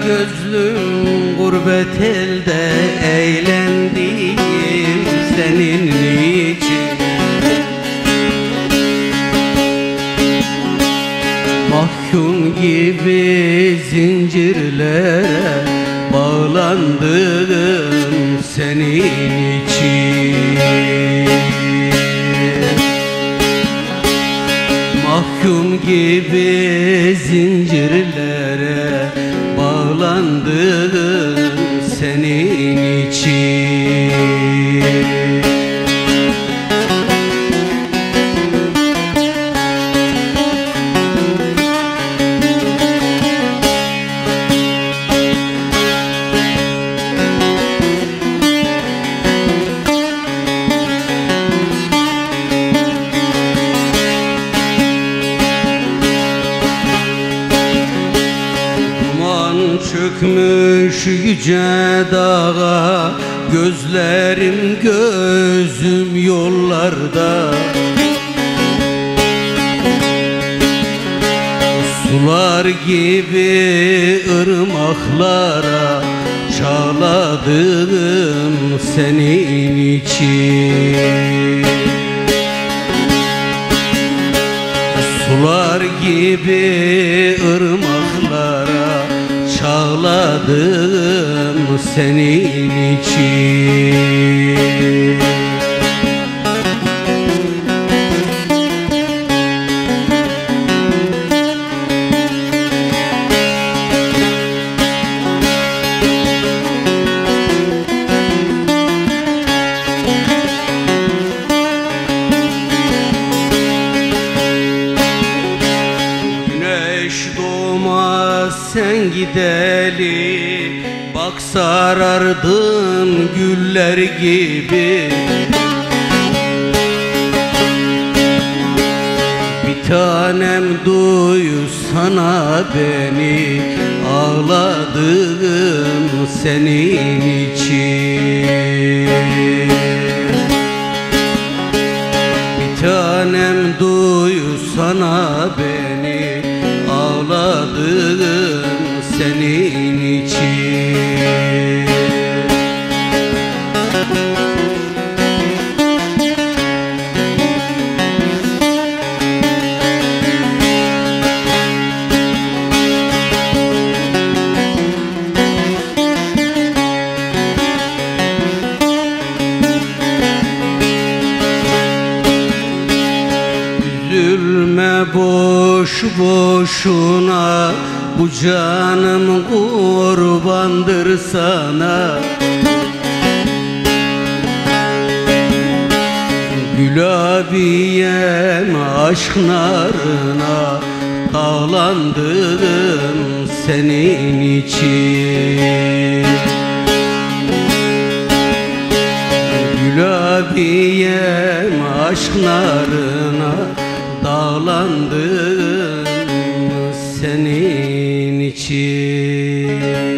gözlüm gurbet elde eğlendim senin için. Mahkum gibi zincirlere bağlandım senin için. Mahkum gibi zincirlere bağlandım senin için. Çökmüş yüce dağa, gözlerim gözüm yollarda. Sular gibi ırmaklara çağladım senin için. Sular gibi ırmaklara çağladım senin için. Sen gideli bak sarardın güller gibi. Bir tanem duysana beni, ağladım senin için. Bir tanem duysana beni, ağladım senin için. Üzülme boş boşuna, bu canım kurbandır sana. Gül abiyem aşk narına dağlandım senin için. Gül abiyem aşk narına dağlandım senin için.